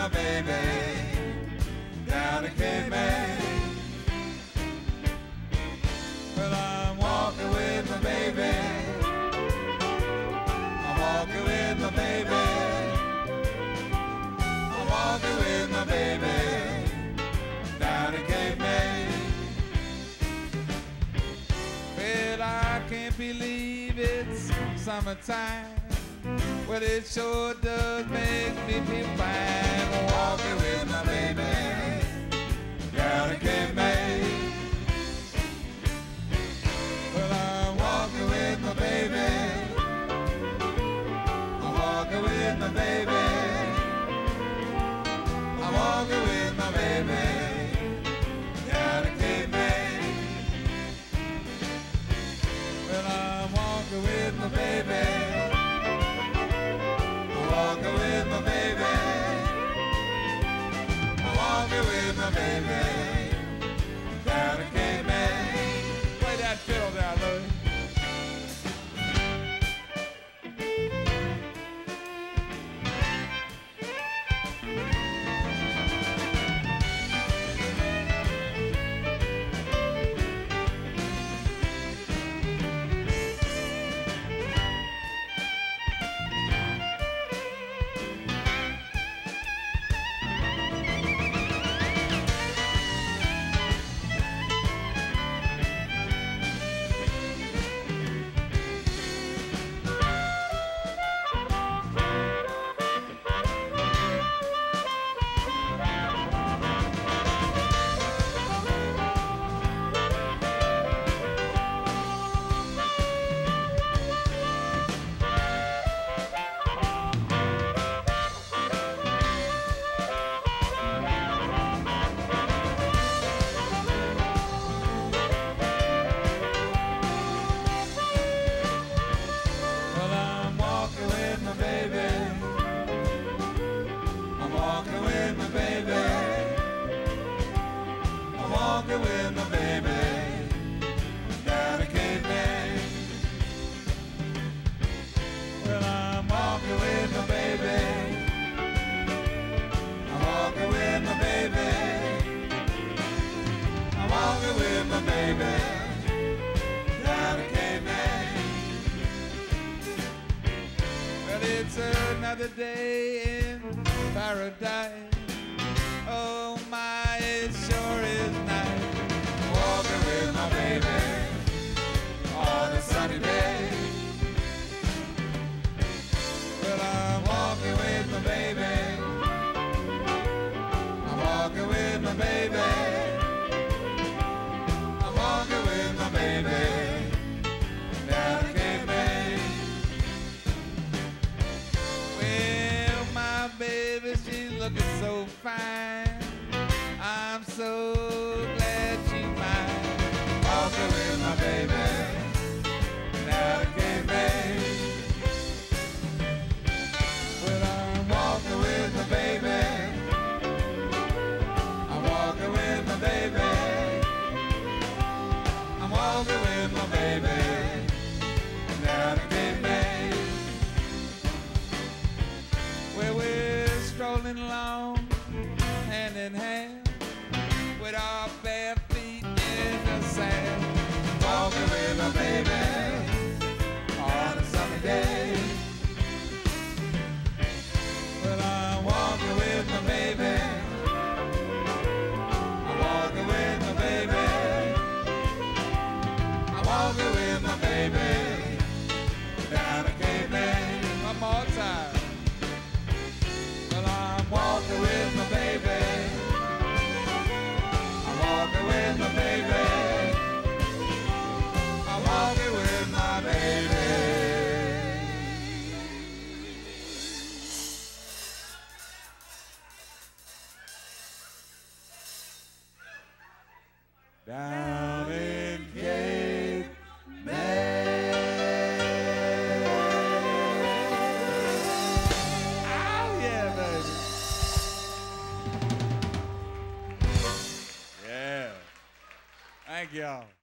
my baby down in Cape May. Well, I'm walking with my baby. I'm walking with my baby. I'm walking with my baby down in Cape May. Well, I can't believe it's summertime. Well, it sure does make me feel fine. Walking with my baby down in Cape May. Well, I'm walking with my baby. I'm walking with my baby. I'm walking with my baby down in Cape May. Well, I'm walking with my baby. Walking with my baby. I'm walking with my baby down in Cape May. Play that fiddle there, Louie. Another day in paradise. Oh my, it sure is nice. Walking with my baby on a sunny day. Well, I'm walking with my baby. I'm walking with my baby. I'm walking with my baby down in Cape May. Well, my baby, she's looking so fine. I'm so glad she's mine. Walking with my baby down in Cape May. Well, I'm walking with my baby. I'm walking with my baby. I'm walking with my baby down in Cape May. Where we're strolling along hand in hand with our bare feet in the sand. Walking with my baby on a summer day. Well, I'm walking with my baby. I'm walking with my baby. I'm walking with my baby down in Cape May. One more time. Well, I'm walking with my baby. I'm walking with my baby. I'm walking with my baby. Down in Cape May. Oh yeah, baby. Yeah. Thank y'all.